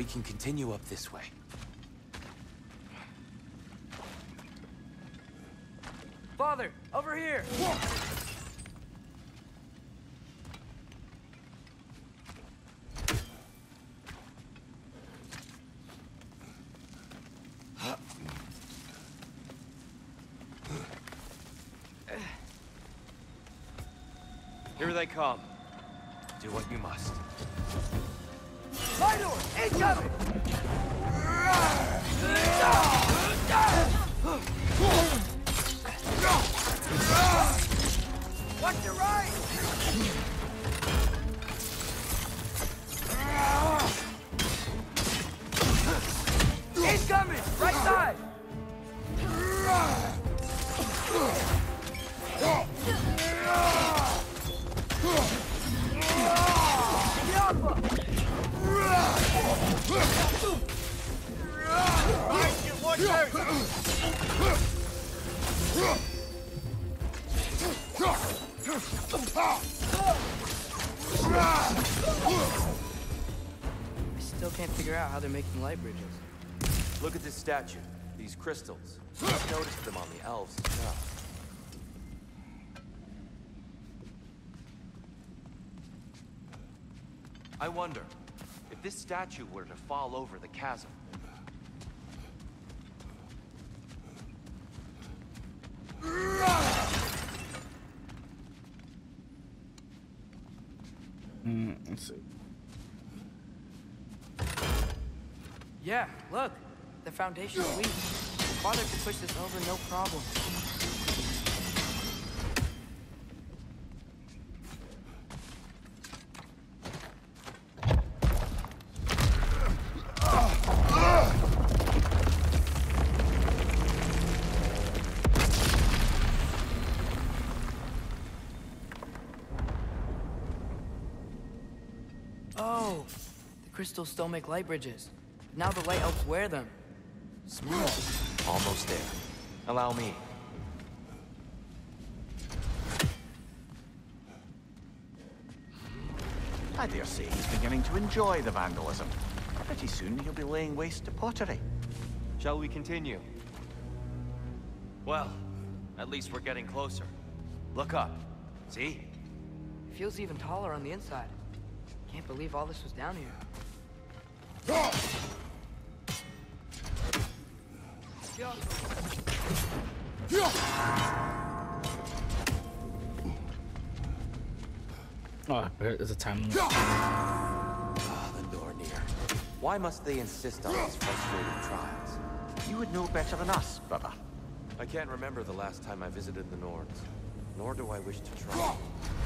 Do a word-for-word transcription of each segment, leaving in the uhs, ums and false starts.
we can continue up this way. Father, over here! Here they come. Do what you must. My door! Incoming! Watch your right! Incoming! Right side! I still can't figure out how they're making light bridges. Look at this statue. These crystals. I've noticed them on the elves as well. I wonder, if this statue were to fall over the chasm, Mm, let's see. Yeah, look. The foundation's weak. Father could push this over no problem. Oh, the crystals still make light bridges. Now the light elves wear them. Smart. almost there. Allow me. I dare say he's beginning to enjoy the vandalism. Pretty soon he'll be laying waste to pottery. Shall we continue? Well, at least we're getting closer. Look up. See? It feels even taller on the inside. Can't believe all this was down here. Oh, there's a time limit. Ah, the Nornir. Why must they insist on these frustrating trials? You would know better than us, brother. I can't remember the last time I visited the Norns, nor do I wish to try.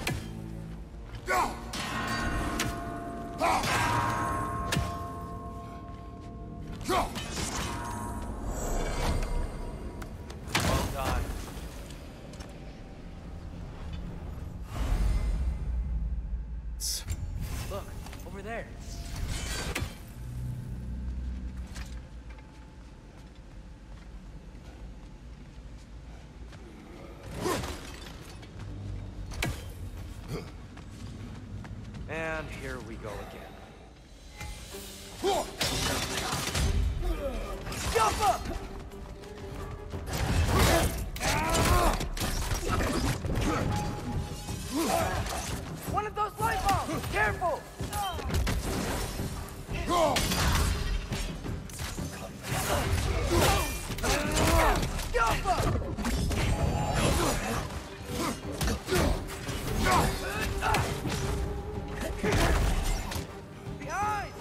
Well done. Look, over there. And here we go again. Jump up! One of those light bulbs! Careful! Jump up! Behind!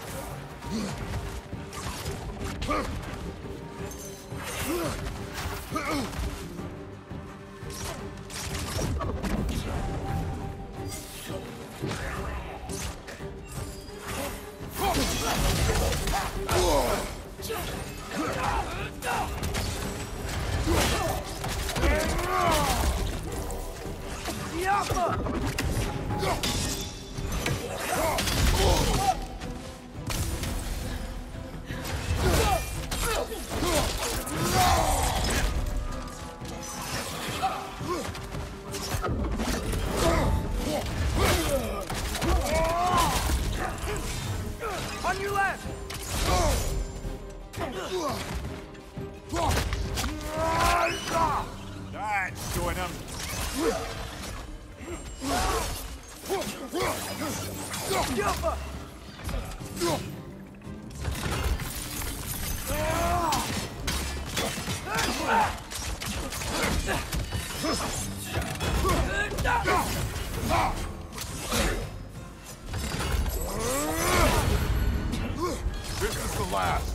On your left! This is the last.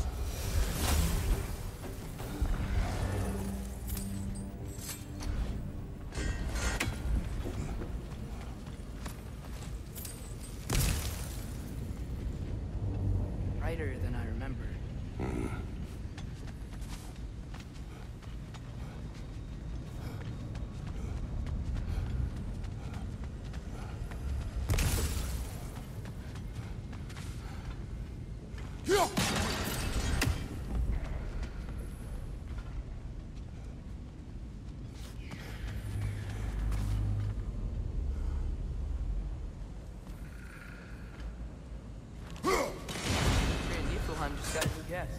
Brighter than I remember. Niflheim just got a new guest.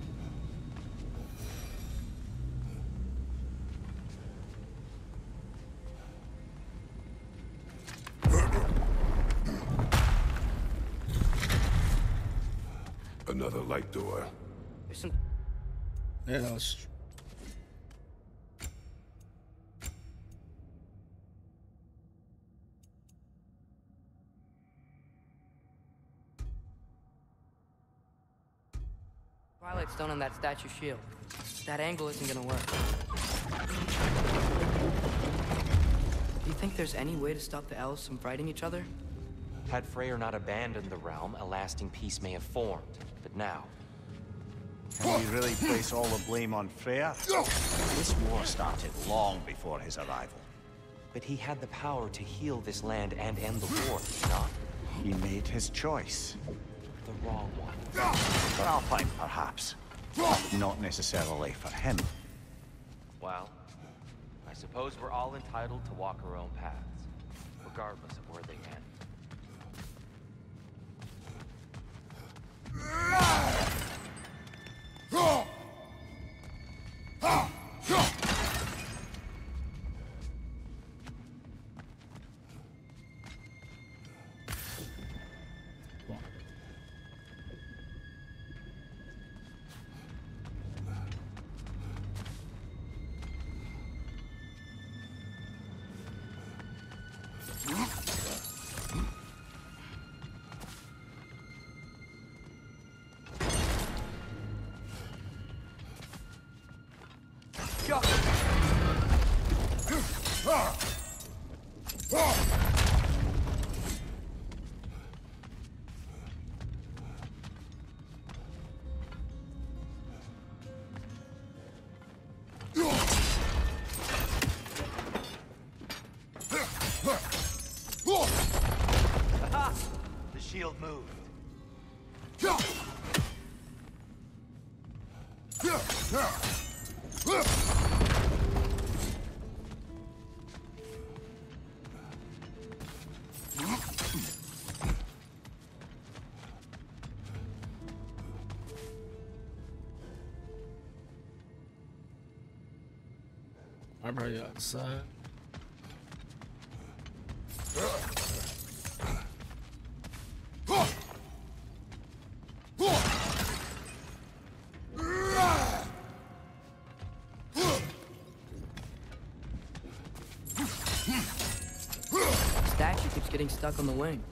Another light door. There's some. Yeah, that was. Twilight Stone on that statue shield. That angle isn't gonna work. Do you think there's any way to stop the elves from fighting each other? Had Freyr not abandoned the realm, a lasting peace may have formed. But now, Can we really place all the blame on Freyr? This war started long before his arrival. but he had the power to heal this land and end the war, did he not? He made his choice. The wrong one. For Alpine, perhaps. Not necessarily for him. Well, I suppose we're all entitled to walk our own paths, regardless of where they end. Aha! The shield moved. I'm already outside. Statue keeps getting stuck on the wing.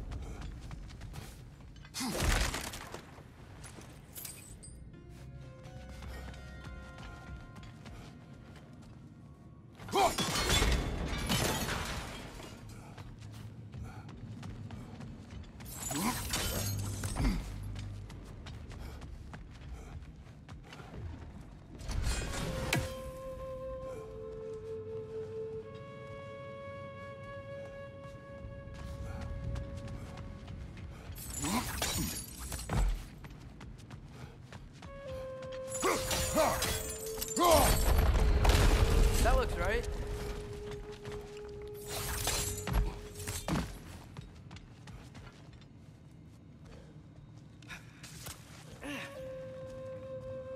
That looks right.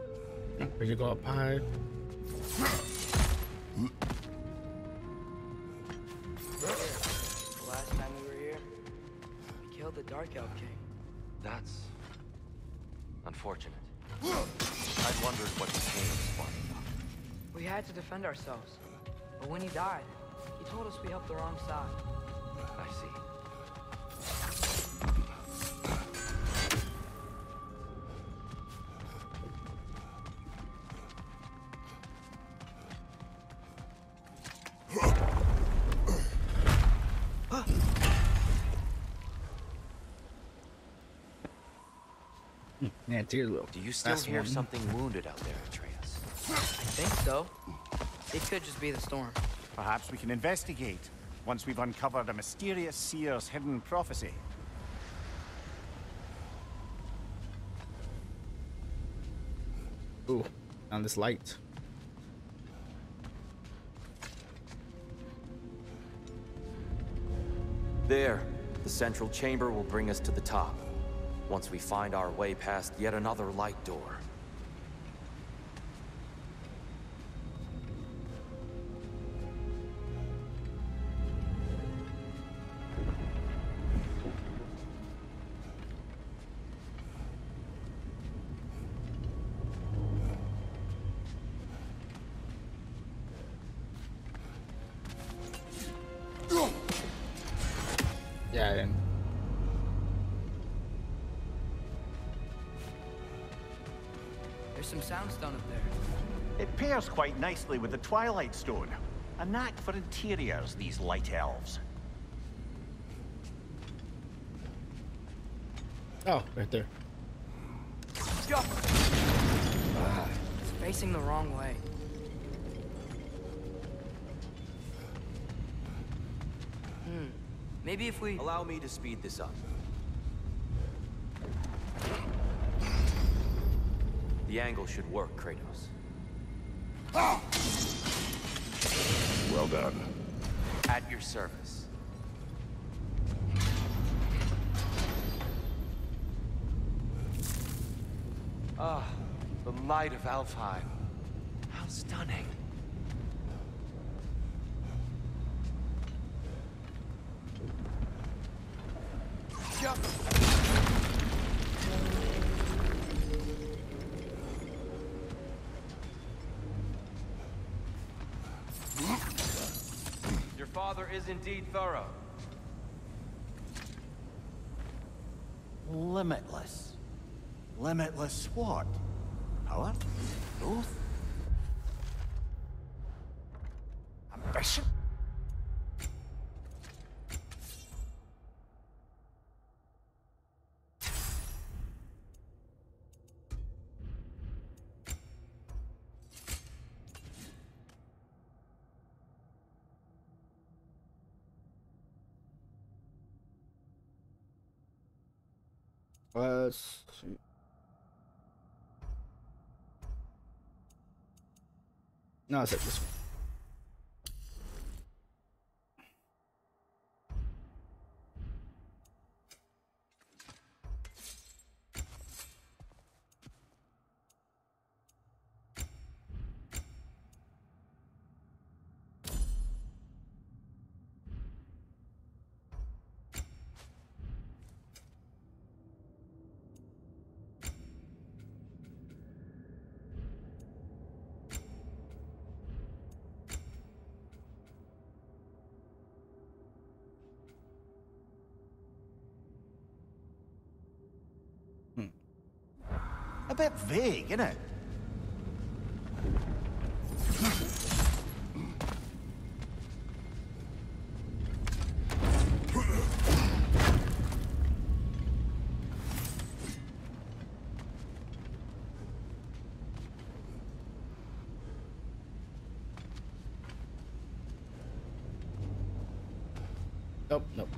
Where you go up high? killed the Dark Elf King. That's unfortunate. I'd wondered what became of Spartan. We had to defend ourselves. But when he died, he told us we helped the wrong side. I see. Man, dear little. Do you still That's hear one. something wounded out there, Atreus? I think so. It could just be the storm. Perhaps we can investigate, once we've uncovered a mysterious seer's hidden prophecy. Ooh, on this light. There, the central chamber will bring us to the top, once we find our way past yet another light door. Yeah, then. There's some soundstone up there. It pairs quite nicely with the Twilight Stone. A knack for interiors, these light elves. Oh, right there. It's facing the wrong way. Hmm. Maybe if we... Allow me to speed this up. The angle should work, Kratos. Well done. At your service. Ah, the light of Alfheim. How stunning. Your father is indeed thorough. Limitless. Limitless what? Power? Growth? Ambition? Let's see. No, it's like this one. A bit vague, isn't it? Nope, nope.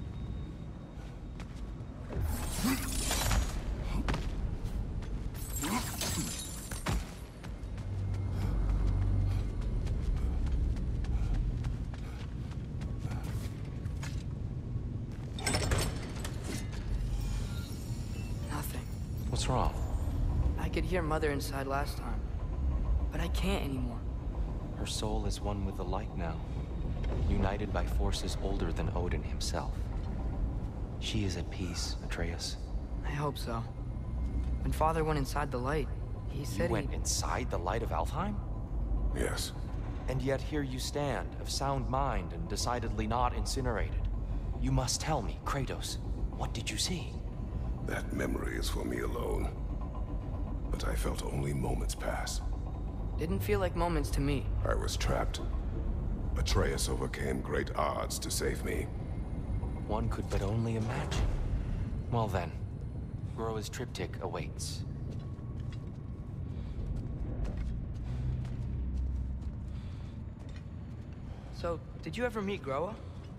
Nothing. What's wrong? I could hear Mother inside last time, but I can't anymore. Her soul is one with the light now, united by forces older than Odin himself. She is at peace, Atreus. I hope so. When Father went inside the light, he You said went he... inside the light of Alfheim? Yes. And yet here you stand, of sound mind and decidedly not incinerated. You must tell me, Kratos, what did you see? That memory is for me alone. But I felt only moments pass. Didn't feel like moments to me. I was trapped. Atreus overcame great odds to save me. One could but only imagine. Well then, Groa's triptych awaits. So, did you ever meet Groa?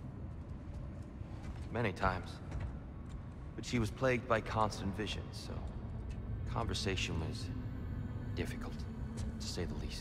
Many times. But she was plagued by constant visions, so conversation was difficult, to say the least.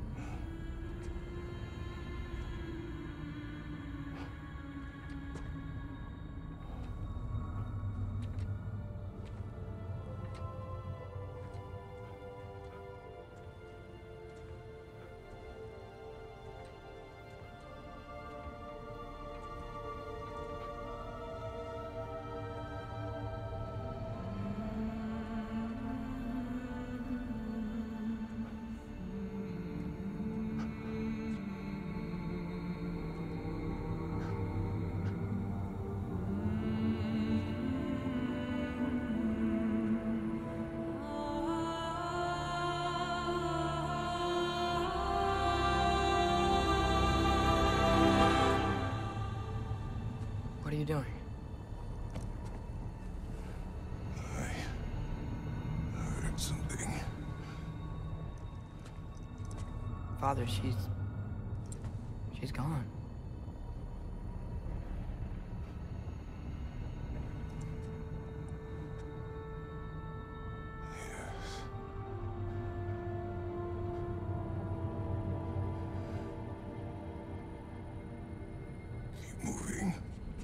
What are you doing? I heard something. Father, she's... she's gone. Yes. Keep moving.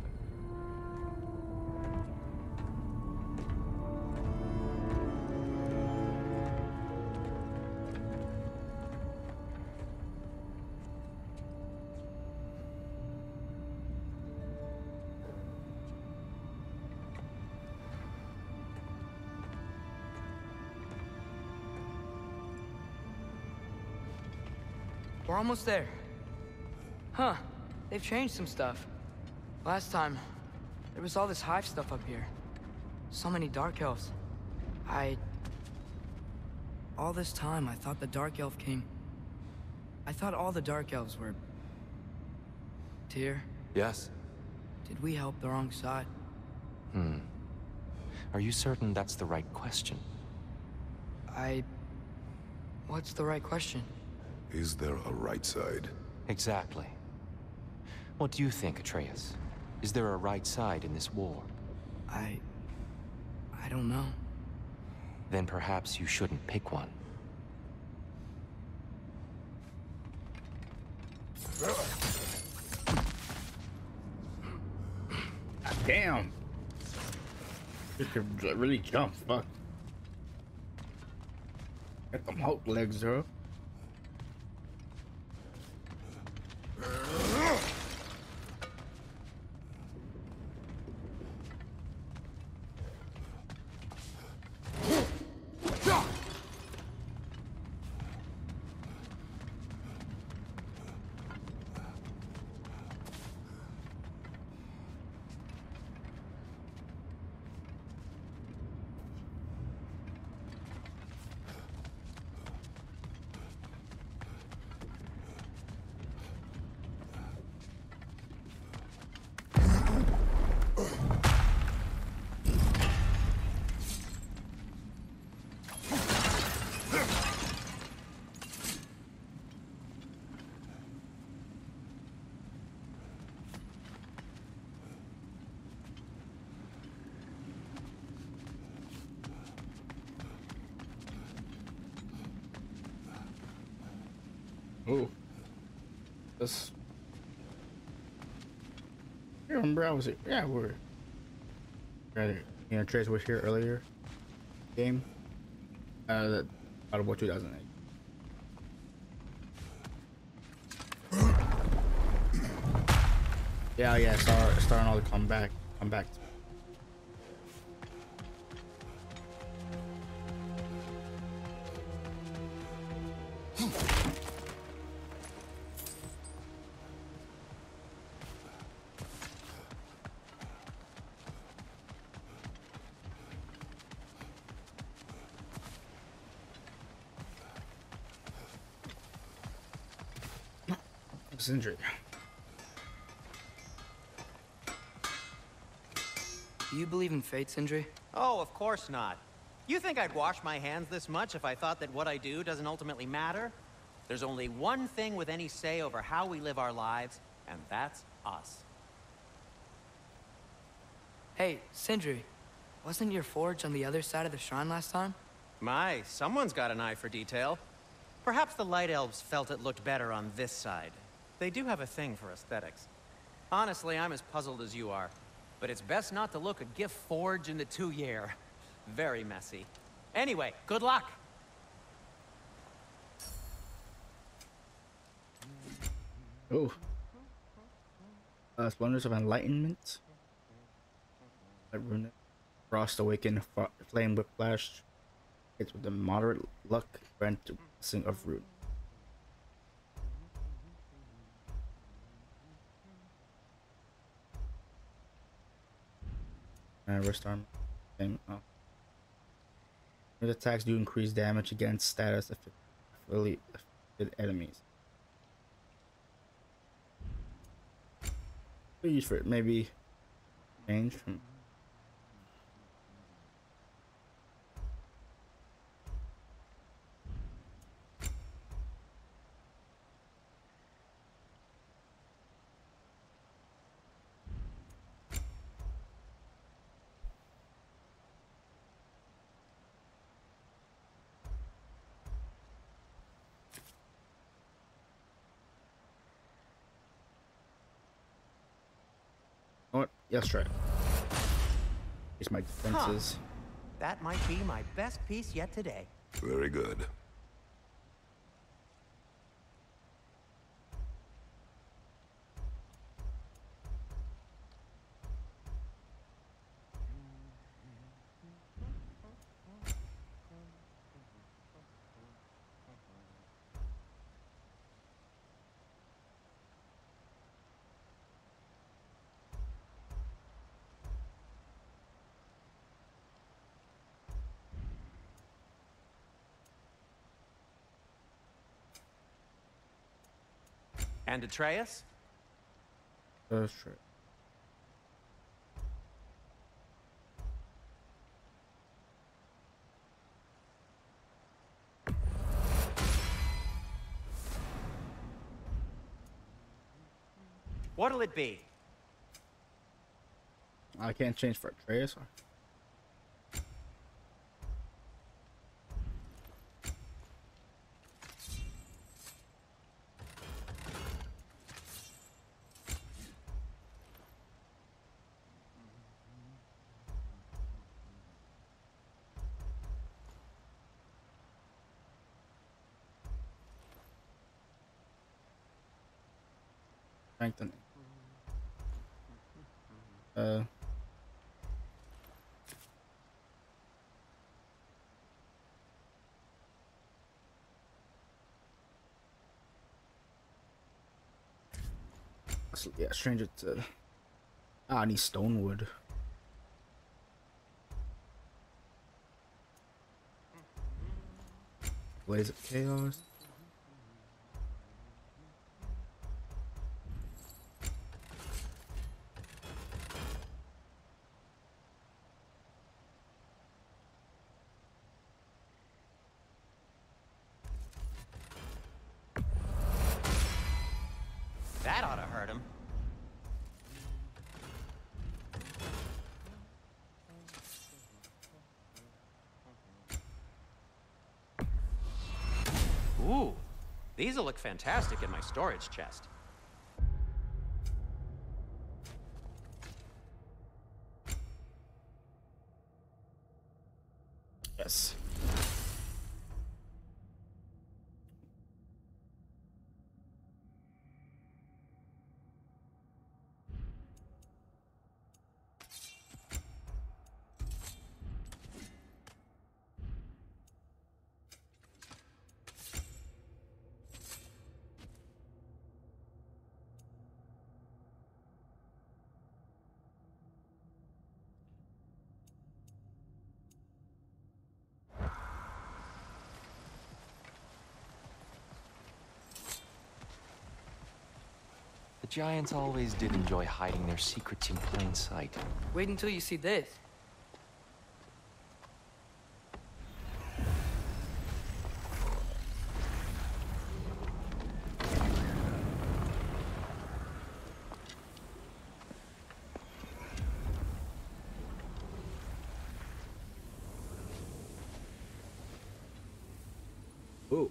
We're almost there. Huh. They've changed some stuff. Last time, there was all this hive stuff up here. So many Dark Elves. I... All this time, I thought the Dark Elf King... I thought all the Dark Elves were... Tyr, Yes? did we help the wrong side? Hmm. Are you certain that's the right question? I... What's the right question? Is there a right side? Exactly. What do you think, Atreus? Is there a right side in this war? I... I don't know. Then perhaps you shouldn't pick one. Damn. You could really jump. Fuck. Got them Hulk legs, bro. Oh, this. I remember I was here. Yeah, we're. Right, you know, Trace was here earlier. Game. Uh, that out of what two thousand eight. Yeah, yeah, start starting all the comeback, comeback Sindri. Do you believe in fate, Sindri? Oh, of course not. You think I'd wash my hands this much if I thought that what I do doesn't ultimately matter? There's only one thing with any say over how we live our lives, and that's us. Hey, Sindri, wasn't your forge on the other side of the shrine last time? My, someone's got an eye for detail. Perhaps the Light Elves felt it looked better on this side. They do have a thing for aesthetics. Honestly, I'm as puzzled as you are. But it's best not to look a gift forge in the two-year. Very messy. Anyway, good luck! Oh. Uh, Splendors of Enlightenment. Frost Awaken, Flame Whiplash. It's with the moderate luck, grant to Blessing of Root. And rest arm. Same. Oh. With attacks do increase damage against status affiliated enemies. What use for it? Maybe change from. What? Yes, try. Increase my defenses. Huh. That might be my best piece yet today. Very good. And Atreus? That's true. What'll it be? I can't change for Atreus. Strengthening. Uh. So, yeah, strange it to. Ah, I need stonewood. Blaze of Chaos. That ought to hurt him. Ooh, these'll look fantastic in my storage chest. Yes. The Giants always did enjoy hiding their secrets in plain sight. Wait until you see this. Ooh.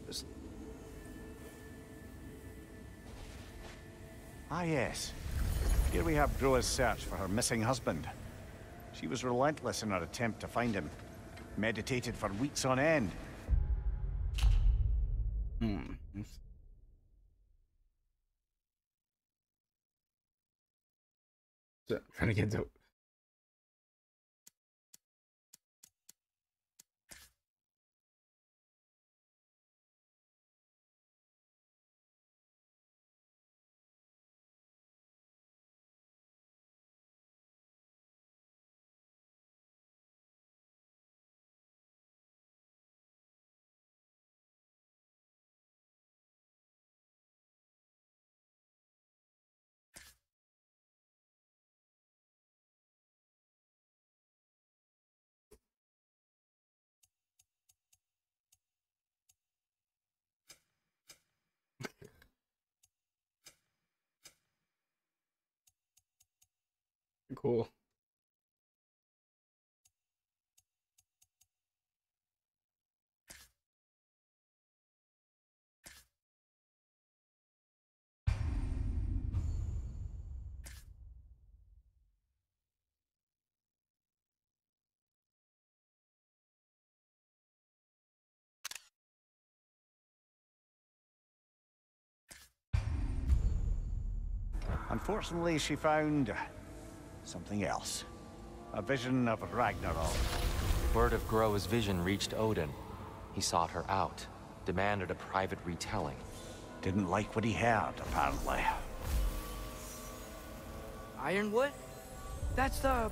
Ah, yes. Here we have Groa's search for her missing husband. She was relentless in her attempt to find him. Meditated for weeks on end. Hmm. So, trying to get to. Cool. Unfortunately, she found something else. A vision of Ragnarok. Word of Groa's vision reached Odin. He sought her out, demanded a private retelling. Didn't like what he heard, apparently. Ironwood? That's the...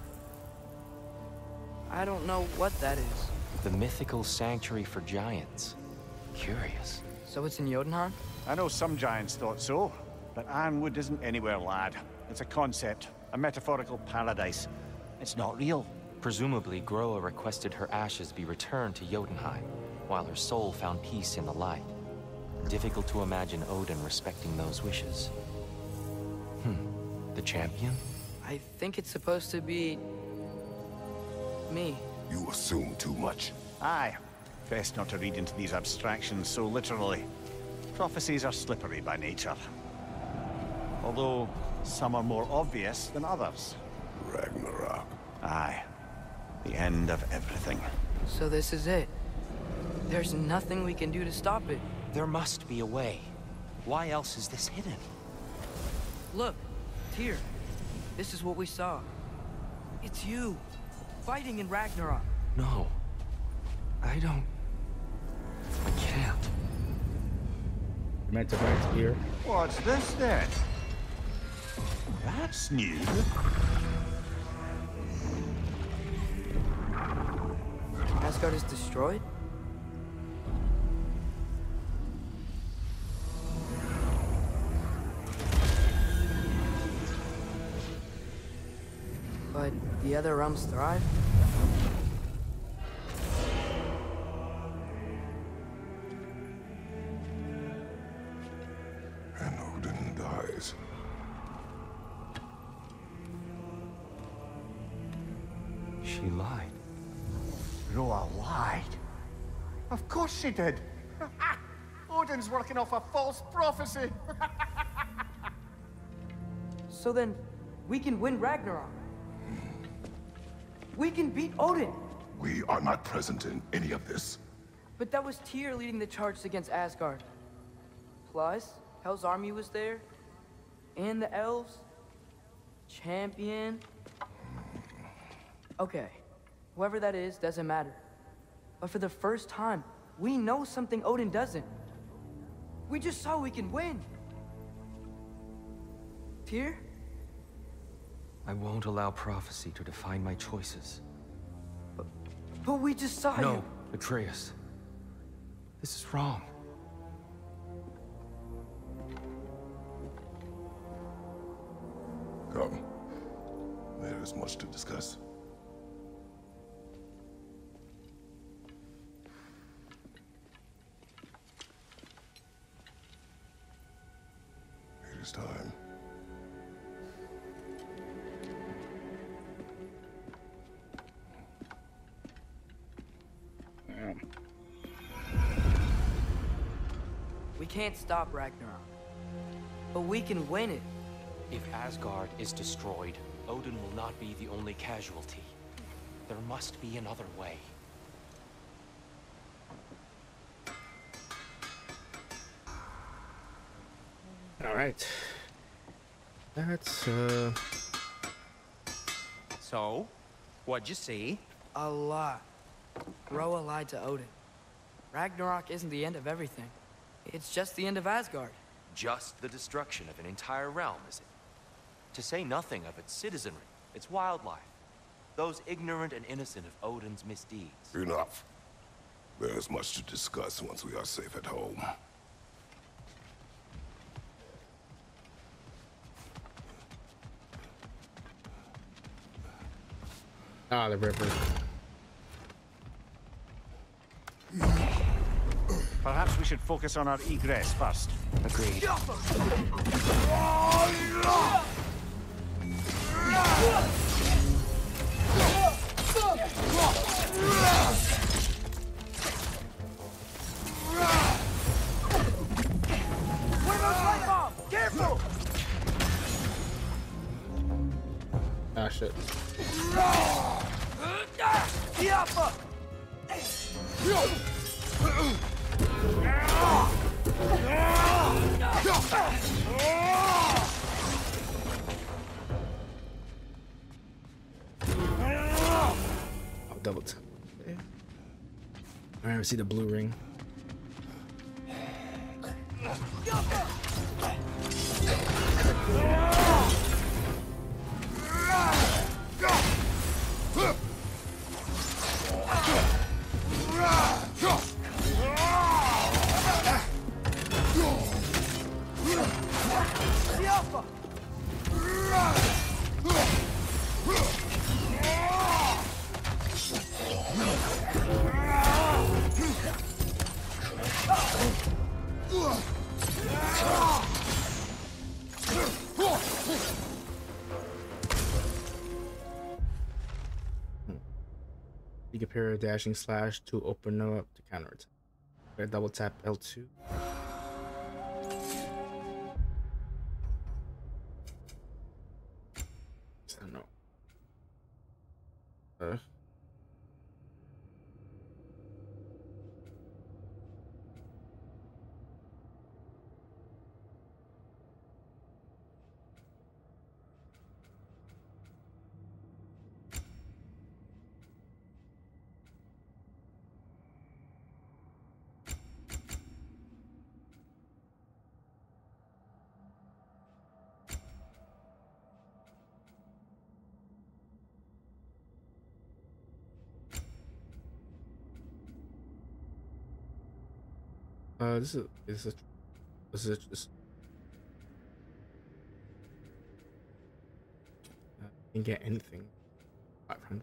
I don't know what that is. The mythical sanctuary for giants. Curious. So it's in Jotunheim? I know some giants thought so, but Ironwood isn't anywhere, lad. It's a concept, a metaphorical paradise. It's not real. Presumably, Groa requested her ashes be returned to Jotunheim, while her soul found peace in the light. Difficult to imagine Odin respecting those wishes. Hmm. The champion? I think it's supposed to be... me. You assume too much. Aye. Best not to read into these abstractions so literally. Prophecies are slippery by nature. Although, some are more obvious than others. Ragnarok. Aye. The end of everything. So this is it. There's nothing we can do to stop it. There must be a way. Why else is this hidden? Look, Tyr. This is what we saw. It's you, fighting in Ragnarok. No. I don't... I can't. Meant to fight here. What's this then? That's new. Asgard is destroyed? But the other realms thrive? And Odin dies. She lied. Groa lied. Of course she did. Odin's working off a false prophecy. So then, we can win Ragnarok. We can beat Odin. We are not present in any of this. But that was Tyr leading the charge against Asgard. Plus, Hell's army was there. And the elves. Champion. Okay. Whoever that is, doesn't matter. But for the first time, we know something Odin doesn't. We just saw we can win. Tyr? I won't allow prophecy to define my choices. But, but we just saw No, you. Atreus. This is wrong. Come. There is much to discuss. It is time. We can't stop Ragnarok, but we can win it. If Asgard is destroyed, Odin will not be the only casualty. There must be another way. All right. That's uh. So, what'd you see? A lot. Groa lied to Odin. Ragnarok isn't the end of everything. It's just the end of Asgard. Just the destruction of an entire realm, is it? To say nothing of its citizenry, its wildlife, those ignorant and innocent of Odin's misdeeds. Enough. There is much to discuss once we are safe at home. Ah, the river. Perhaps we should focus on our egress first. Agreed. Careful! Ah, shit. I'll double tap. Okay. All right, we see the blue ring. You can pair a dashing slash to open up to counter attack. Okay, double tap L two. I don't know. Uh. Uh, this is is this this is just uh, can get anything. Five hundred.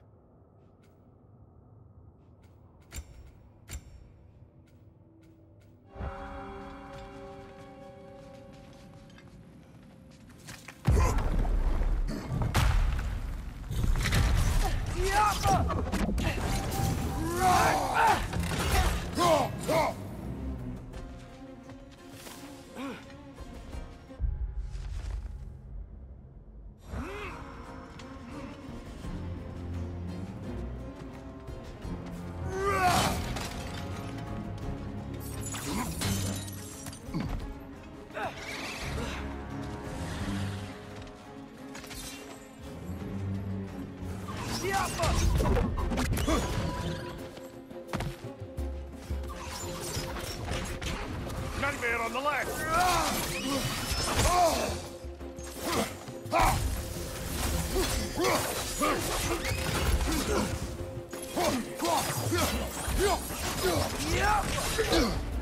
Nightmare on the left!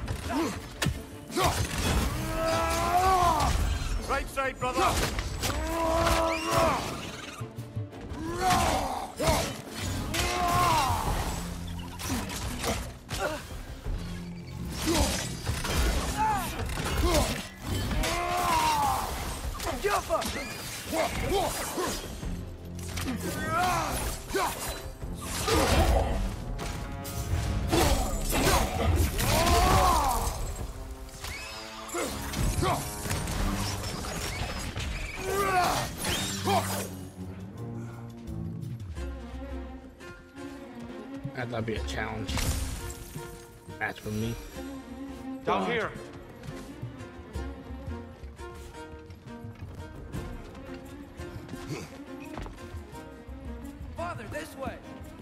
Right side, brother! That'd be a challenge. Match for me. Down here. Father, this way.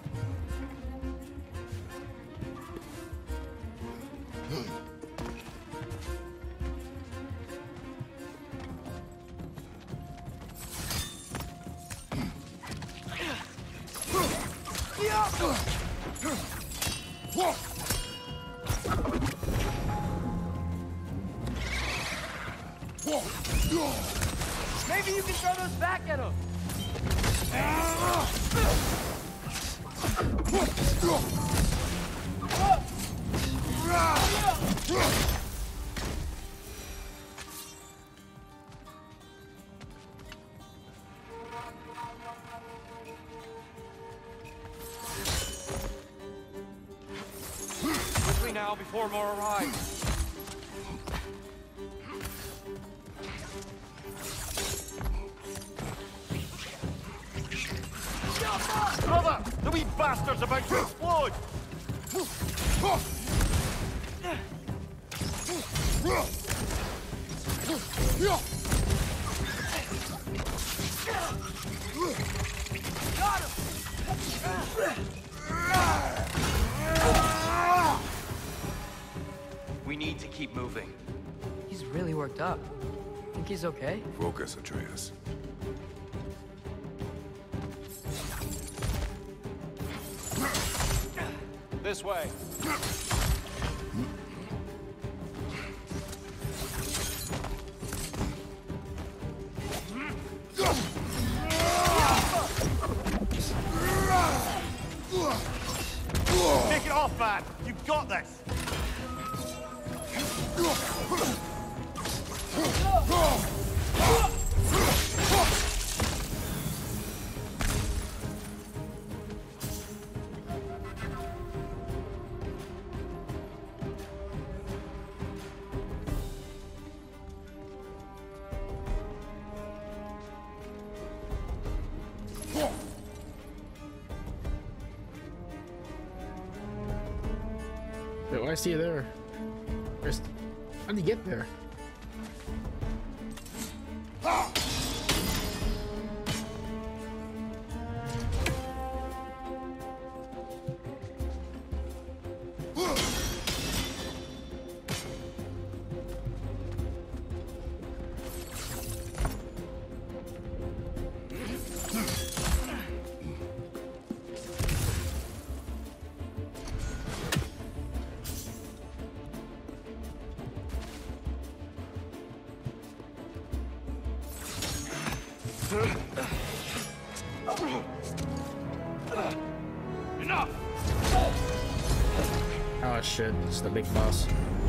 Maybe you can throw those back at him. Quickly now before more arrive. Brother! The wee bastard's about to explode! Got him! We need to keep moving. He's really worked up. Think he's okay? Focus, Atreus. This way. Take it off, man! You've got this! Wait, why is he there? Where's... How did he get there? Enough! Oh shit, it's the big boss.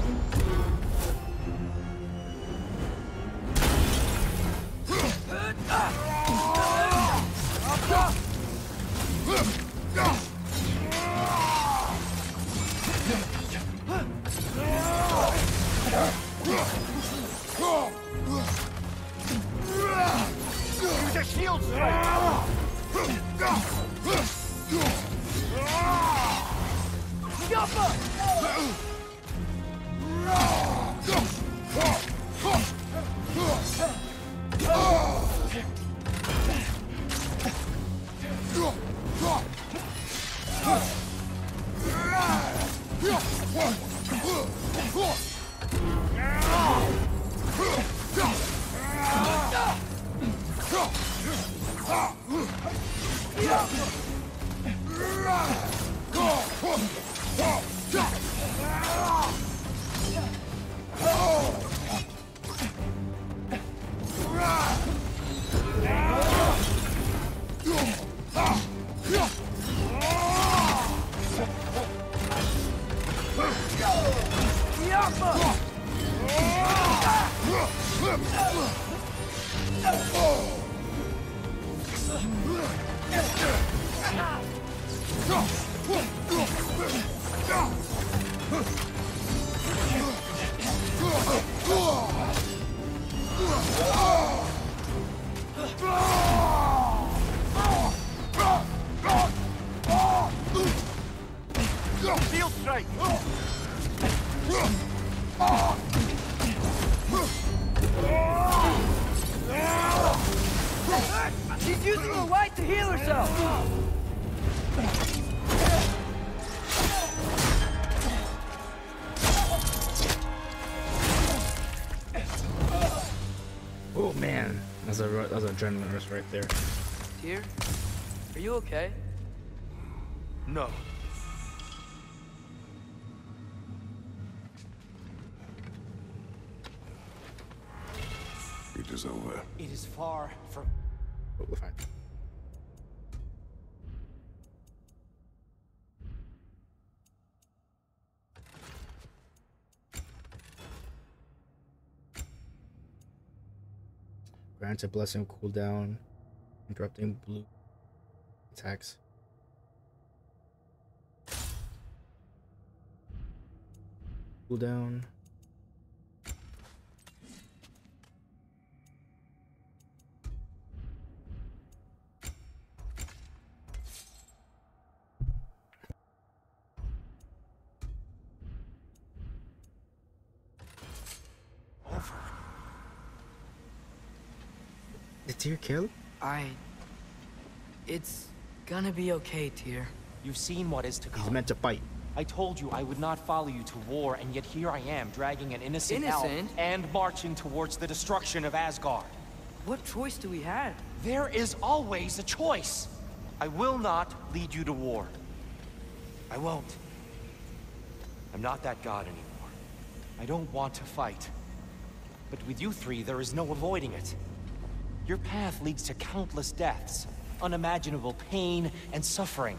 Use a shield strike! right. She's using her light to heal herself! Oh man, that's a that's an adrenaline rush right there. Tyr, are you okay? No. It is over. It is far from... Oh, we're fine. Grants a blessing cooldown, interrupting blue attacks. Cooldown. Did Tyr kill? I... It's gonna be okay, Tyr. You've seen what is to come. He's meant to fight. I told you I would not follow you to war, and yet here I am, dragging an innocent, Innocent? elf and marching towards the destruction of Asgard. What choice do we have? There is always a choice. I will not lead you to war. I won't. I'm not that god anymore. I don't want to fight. But with you three, there is no avoiding it. Your path leads to countless deaths, unimaginable pain and suffering.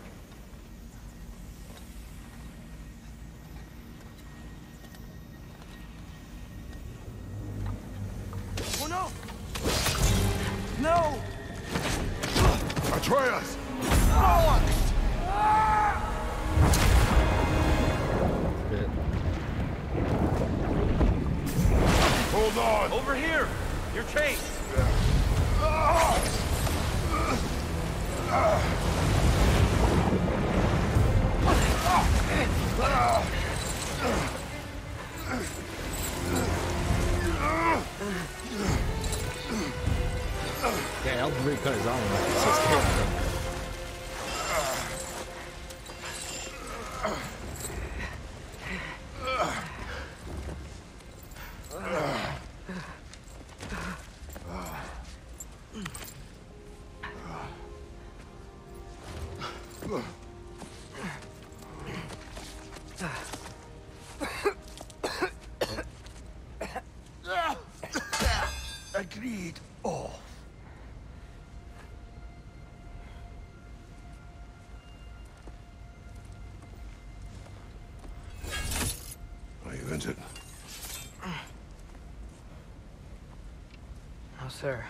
Oh no! No! Atreus! Good. Hold on! Over here! You're chased! Yeah, I'll really cut his arm off. It's so scary. Agreed. Oh. Are you injured? No, sir.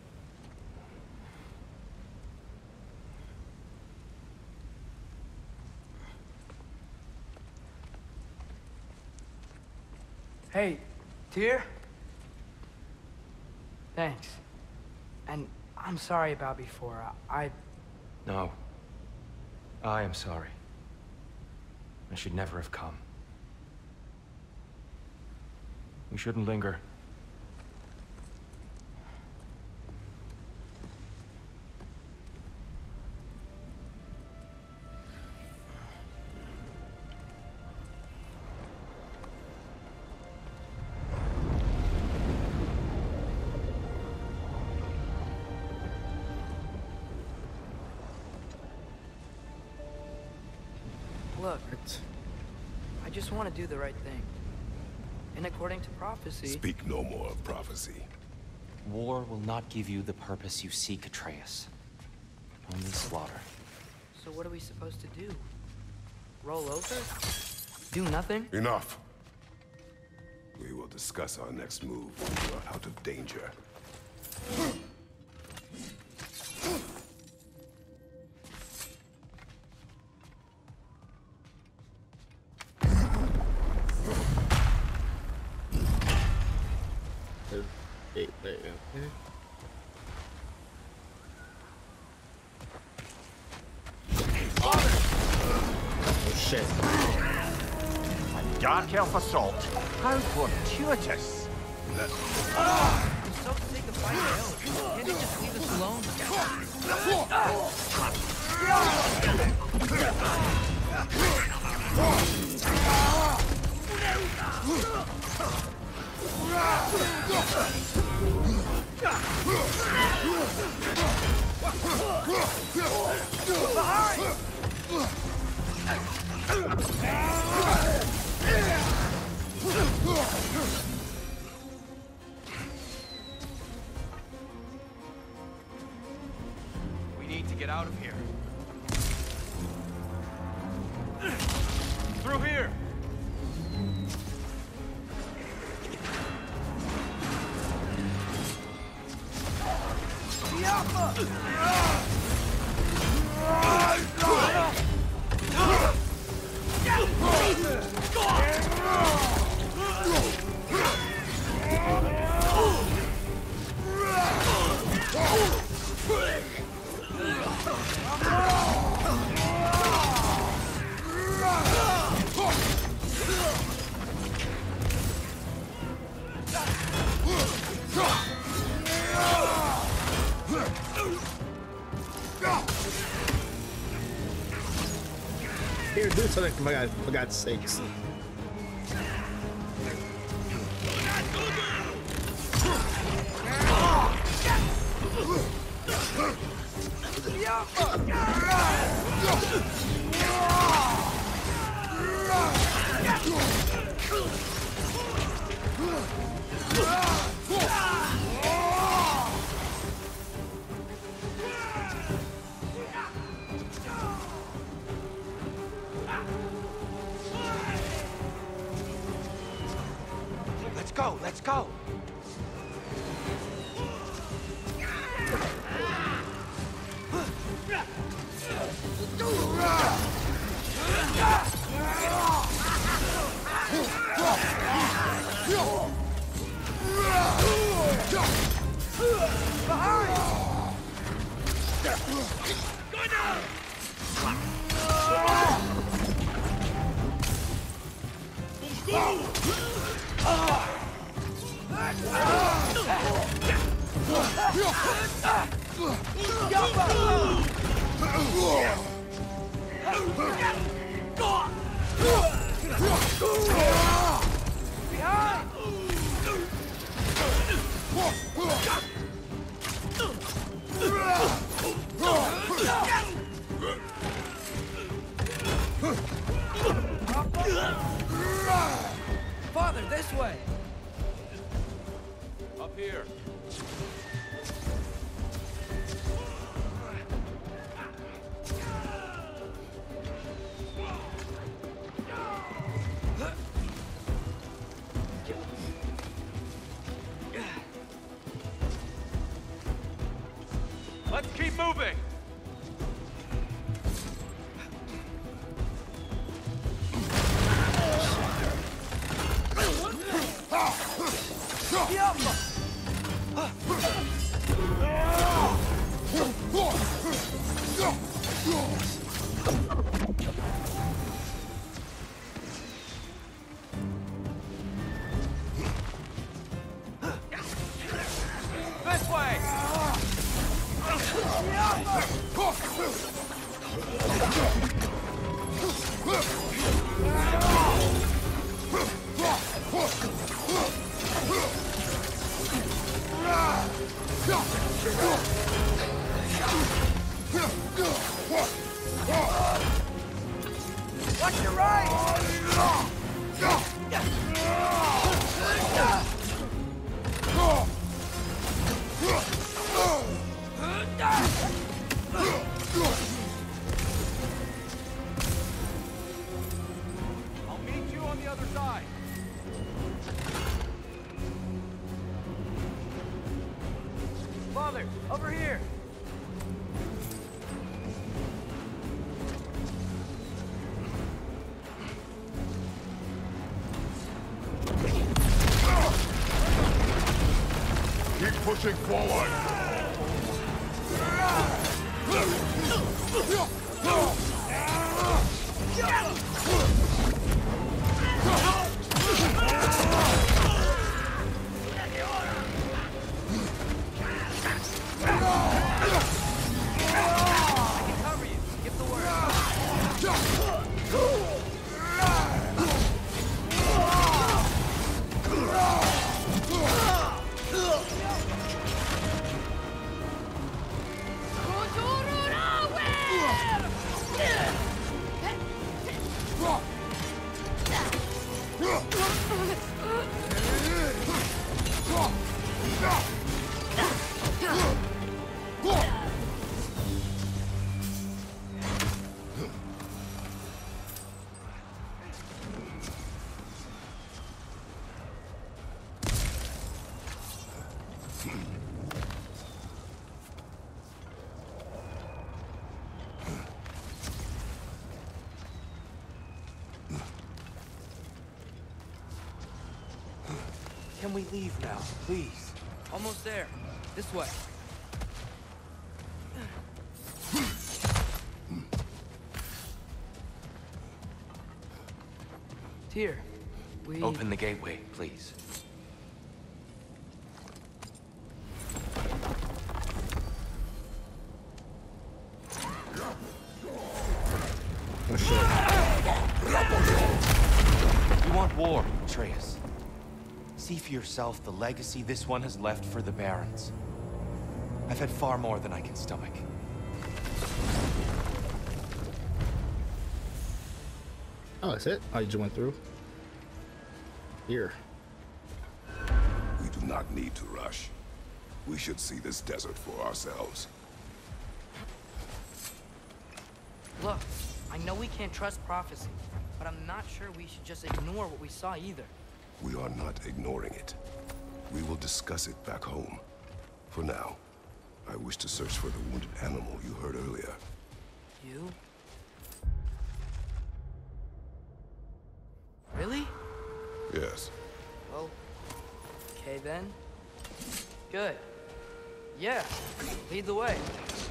Hey, Tyr? Thanks. And I'm sorry about before. I... I... No. I am sorry. I should never have come. We shouldn't linger. Look, I just want to do the right thing. And according to prophecy... Speak no more of prophecy. War will not give you the purpose you seek, Atreus. Only slaughter. So what are we supposed to do? Roll over? Do nothing? Enough. We will discuss our next move when we are out of danger. Hey, there you go. Oh shit. Dark Elf assault. How fortuitous. I'm so sick of fighting elves. Can't they just leave us alone? We need to get out of here. Through here! Here, do something for my God, for God's sakes. Let's go, let's go! Father, this way! Up here. Let's keep moving! This way! Watch your right! I'll meet you on the other side. Father, over here! Keep pushing forward. Yeah! can we leave now, please? Almost there. This way. Tyr, we... Open the gateway, please. Oh shit. You want war, Atreus. See for yourself the legacy this one has left for the Barons. I've had far more than I can stomach. Oh, that's it? Oh, you just went through? Here. We do not need to rush. We should see this desert for ourselves. Look, I know we can't trust prophecy, but I'm not sure we should just ignore what we saw either. We are not ignoring it. We will discuss it back home. For now, I wish to search for the wounded animal you heard earlier. You? Really? Yes. Well, okay then. Good. Yeah, lead the way.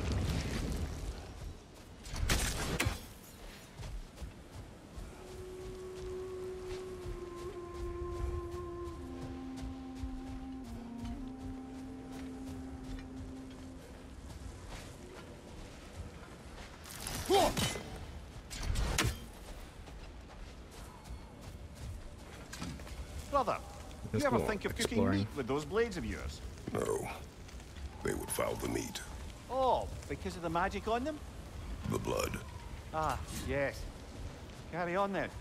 Brother, Let's you ever go think of cooking exploring. meat with those blades of yours? No. They would foul the meat. Oh, because of the magic on them? The blood. Ah, yes. Carry on then.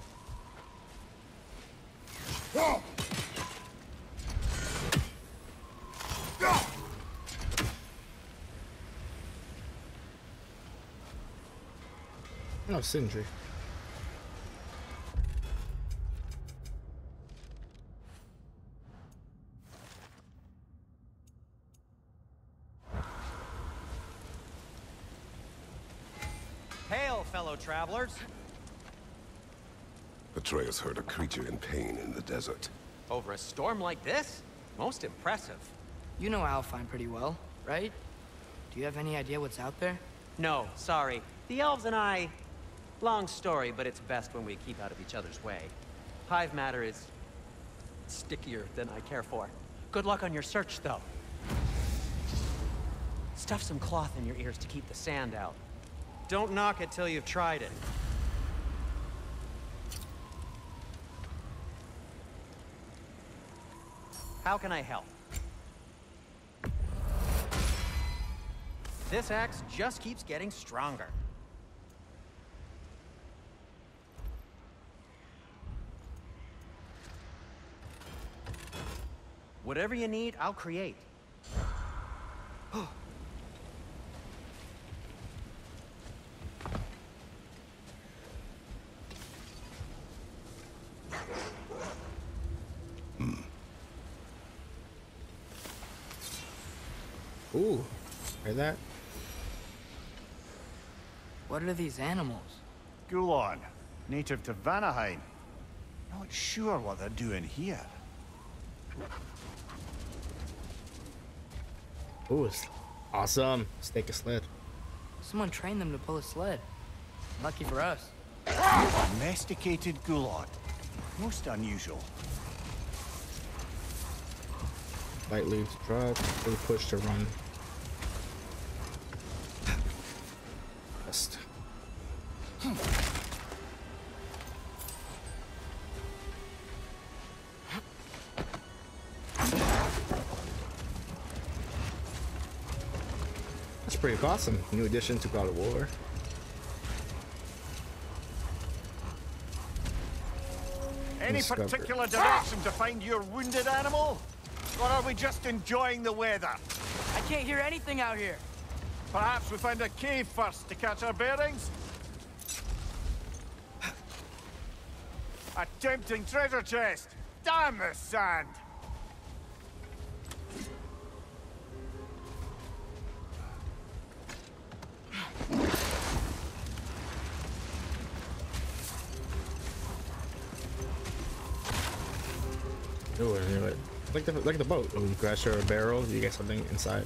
Oh, Sindri. Hail, fellow travelers. Atreus heard a creature in pain in the desert. Over a storm like this? Most impressive. You know Alfheim pretty well, right? Do you have any idea what's out there? No, sorry. The elves and I... Long story, but it's best when we keep out of each other's way. Hive matter is... stickier than I care for. Good luck on your search, though. Stuff some cloth in your ears to keep the sand out. Don't knock it till you've tried it. How can I help? This axe just keeps getting stronger. Whatever you need, I'll create. Ooh, hear that? What are these animals? Gulon, native to Vanaheim. Not sure what they're doing here. Ooh, it's awesome. Let's take a sled. Someone trained them to pull a sled. Lucky for us. Domesticated Gulon. Most unusual. Light leaves drop, really push to run. Best. That's pretty awesome. New addition to God of War. Any Discover. particular direction to find your wounded animal? Or are we just enjoying the weather? I can't hear anything out here. Perhaps we find a cave first to catch our bearings? A tempting treasure chest! Damn the sand! Oh, I knew it. Like the like the boat. When you crash your barrel, you get something inside.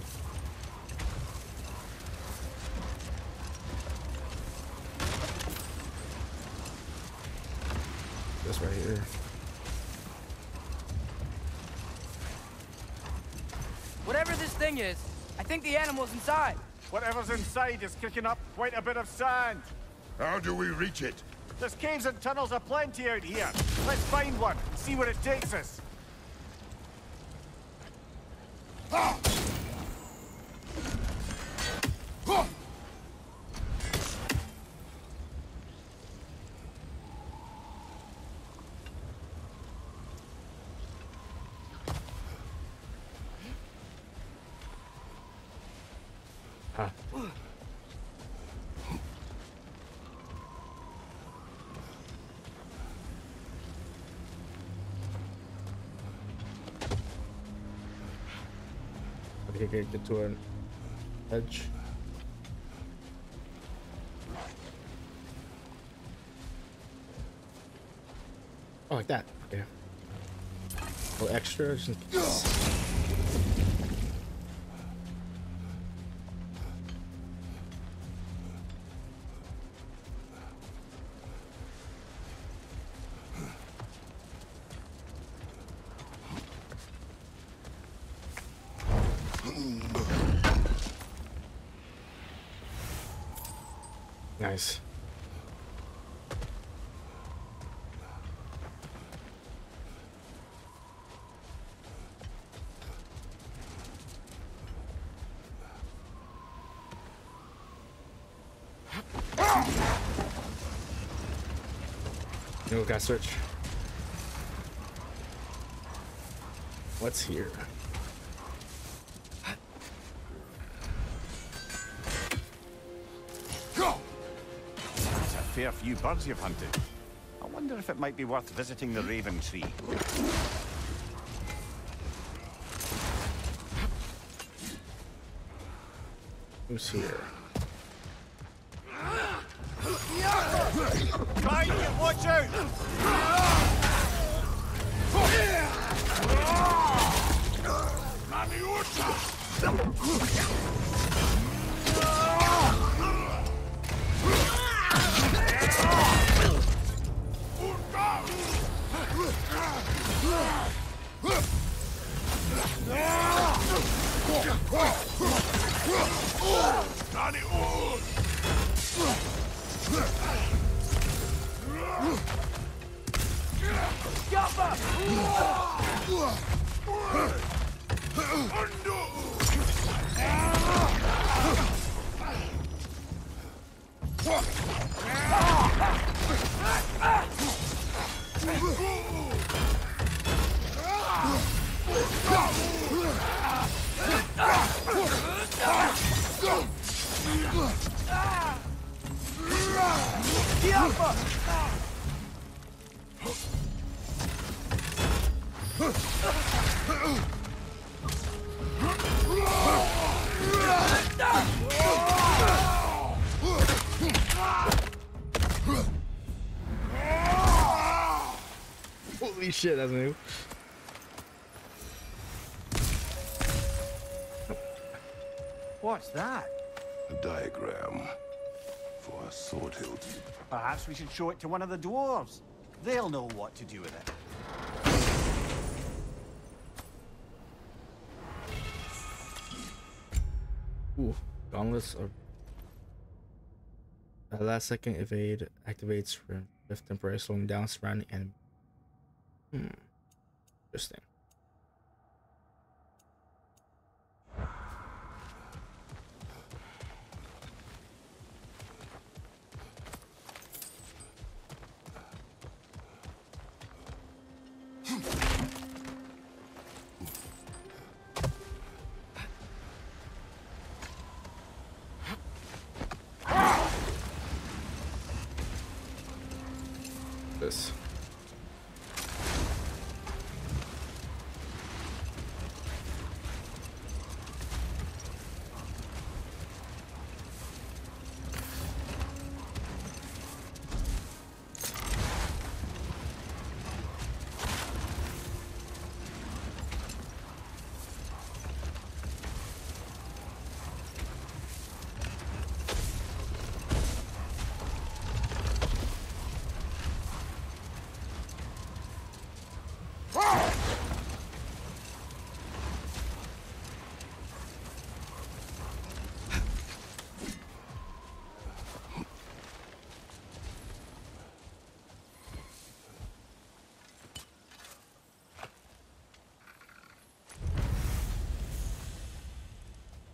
This right here. Whatever this thing is, I think the animal's inside. Whatever's inside is kicking up quite a bit of sand. How do we reach it? There's caves and tunnels aplenty out here. Let's find one and see where it takes us. Ah! Ah! Huh. I think I can get to an edge. Oh, like that. Okay. A little extra. Just in case. Nice. No, gotta search. What's here? Fair few birds you've hunted. I wonder if it might be worth visiting the Raven Tree. Who's here? Try it, watch out! Holy shit, that's new. What's that? A diagram for a sword hilt. Perhaps we should show it to one of the dwarves. They'll know what to do with it. Ooh, gauntlets of uh, last second evade activates for with temporary slowing down surrounding enemy. Hmm. Interesting. This.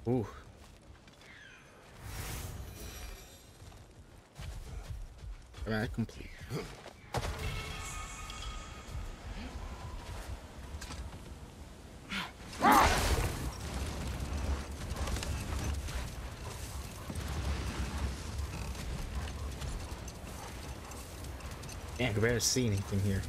Ooh. Alright, complete. Man, I can barely see anything here.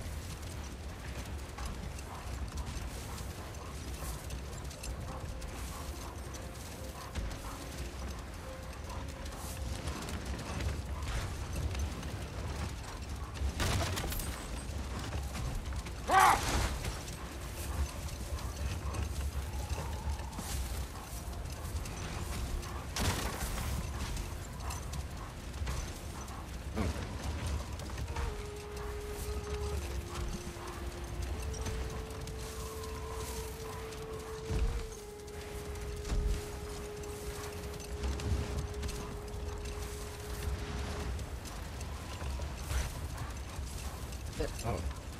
Oh.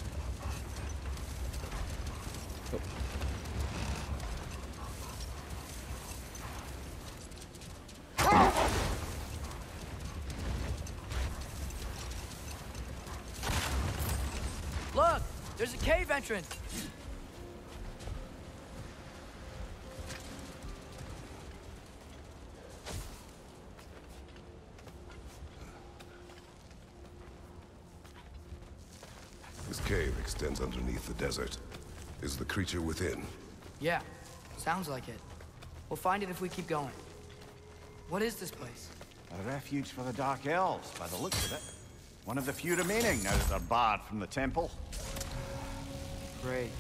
Oh. Look! There's a cave entrance! This cave extends underneath the desert. Is the creature within? Yeah, sounds like it. We'll find it if we keep going. What is this place? A refuge for the Dark Elves, by the looks of it. One of the few remaining now that they're barred from the temple. Great.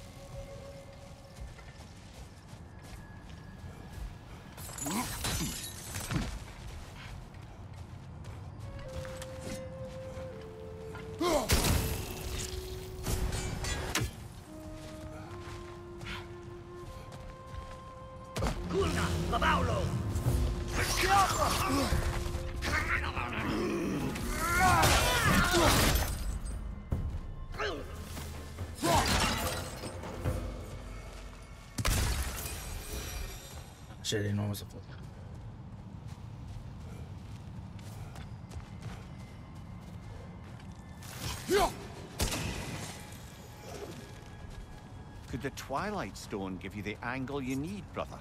Shit, I didn't know it was a flip. Could the Twilight Stone give you the angle you need, brother?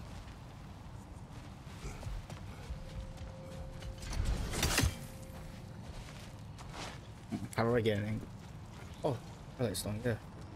How do I get an angle? Oh, Twilight Stone, yeah.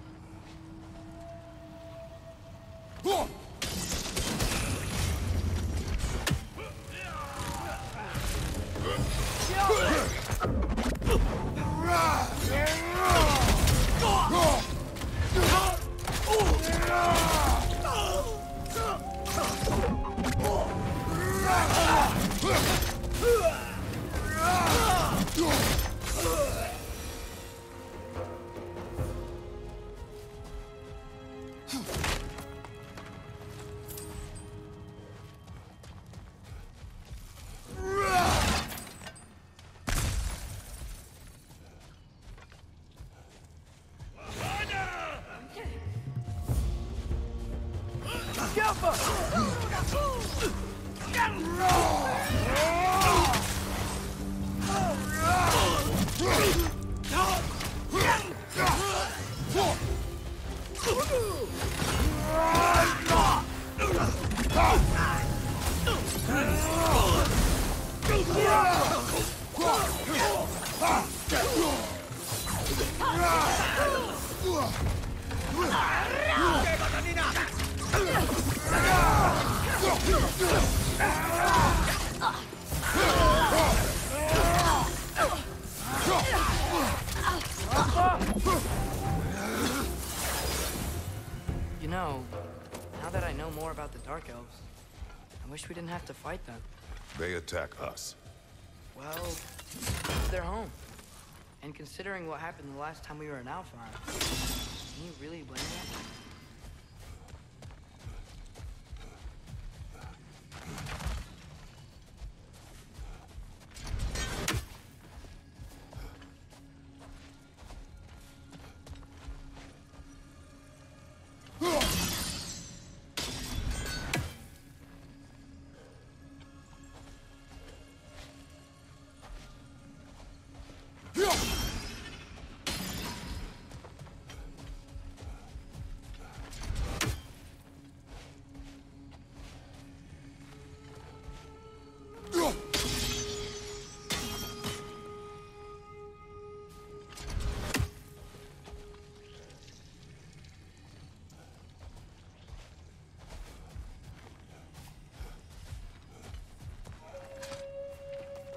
You know, now that I know more about the Dark Elves, I wish we didn't have to fight them. They attack us. Well, it's their home. And considering what happened the last time we were in Alfheim, can you really blame them?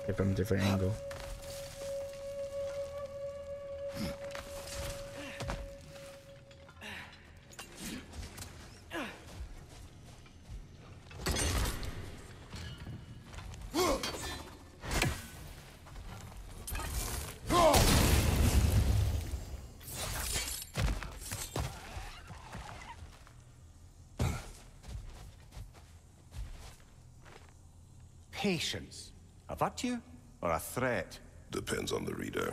Get from a different angle. Patience. A virtue or a threat? Depends on the reader.